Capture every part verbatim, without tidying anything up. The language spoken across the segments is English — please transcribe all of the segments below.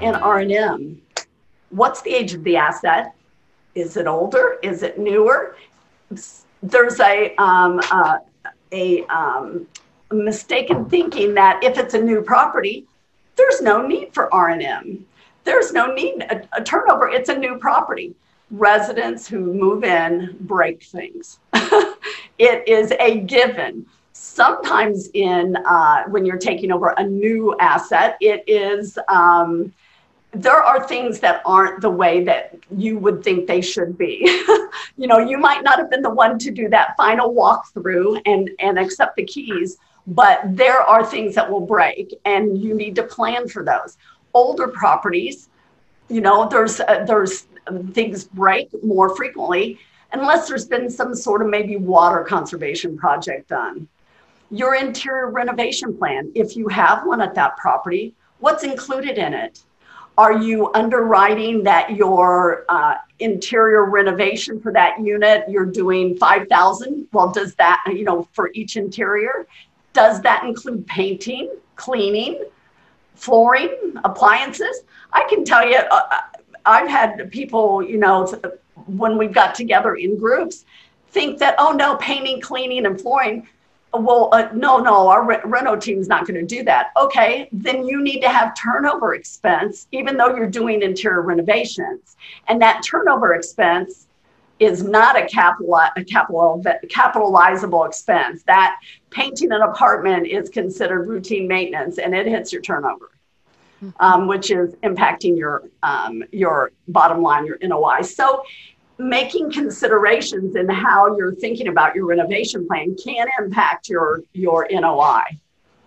in R and M, what's the age of the asset? Is it older? Is it newer? There's a, um, uh, a um, mistaken thinking that if it's a new property, there's no need for R and M. There's no need, a, a turnover, it's a new property. Residents who move in break things. It is a given. Sometimes in, uh, when you're taking over a new asset, it is, um, there are things that aren't the way that you would think they should be. You know, you might not have been the one to do that final walkthrough and, and accept the keys, but there are things that will break and you need to plan for those. Older properties, you know, there's, uh, there's things break more frequently unless there's been some sort of maybe water conservation project done. Your interior renovation plan, if you have one at that property, what's included in it? Are you underwriting that your uh, interior renovation for that unit, you're doing five thousand? Well, does that, you know, for each interior, does that include painting, cleaning, flooring, appliances? I can tell you, uh, I've had people, you know, when we've got together in groups, think that, oh no, painting, cleaning, and flooring. Well, uh, no, no, our re reno team's not going to do that. Okay, then you need to have turnover expense, even though you're doing interior renovations. And that turnover expense is not a capital, a capital, capitalizable expense. That painting an apartment is considered routine maintenance, and it hits your turnover, mm-hmm. um, which is impacting your um, your bottom line, your N O I. So, making considerations in how you're thinking about your renovation plan can impact your, your N O I.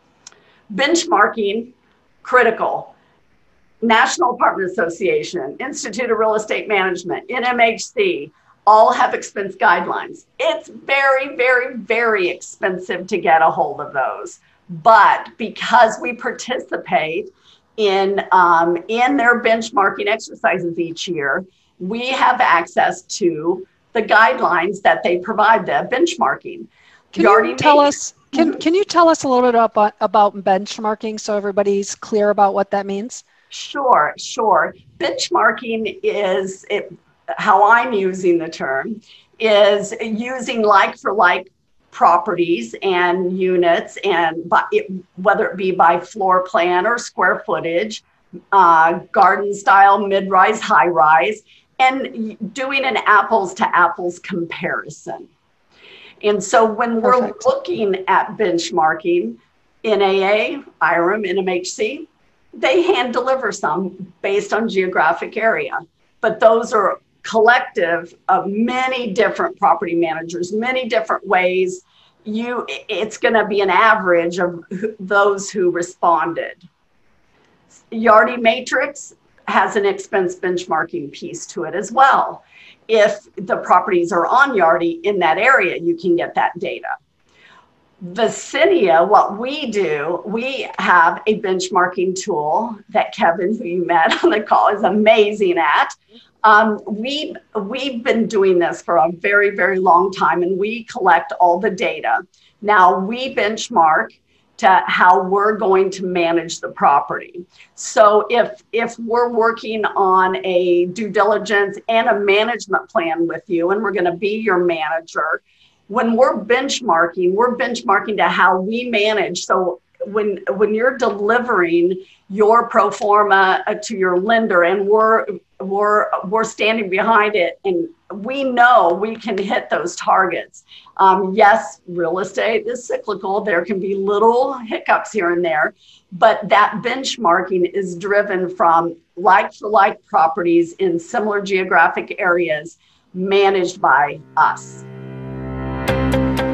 Benchmarking, critical. National Apartment Association, Institute of Real Estate Management, N M H C, all have expense guidelines. It's very, very, very expensive to get a hold of those. But because we participate in, um, in their benchmarking exercises each year, we have access to the guidelines that they provide, the benchmarking. Can you, you tell us, can, can you tell us a little bit about, about benchmarking so everybody's clear about what that means? Sure, sure. Benchmarking is, it, how I'm using the term, is using like for like properties and units, and by, it, whether it be by floor plan or square footage, uh, garden style, mid-rise, high-rise, and doing an apples to apples comparison. And so when we're Perfect. looking at benchmarking, N A A, I R M, N M H C, they hand deliver some based on geographic area, but those are collective of many different property managers, many different ways. You, it's going to be an average of those who responded. Yardi Matrix has an expense benchmarking piece to it as well. If the properties are on Yardi in that area, you can get that data. Vicinia, what we do, we have a benchmarking tool that Kevin, who you met on the call, is amazing at. Um, we, we've been doing this for a very, very long time, and we collect all the data. Now, we benchmark to how we're going to manage the property. So if, if we're working on a due diligence and a management plan with you, and we're gonna be your manager, when we're benchmarking, we're benchmarking to how we manage. So when, when you're delivering your pro forma to your lender and we're, we're, we're standing behind it, and we know we can hit those targets. Um, yes, real estate is cyclical. There can be little hiccups here and there, but that benchmarking is driven from like for like properties in similar geographic areas managed by us.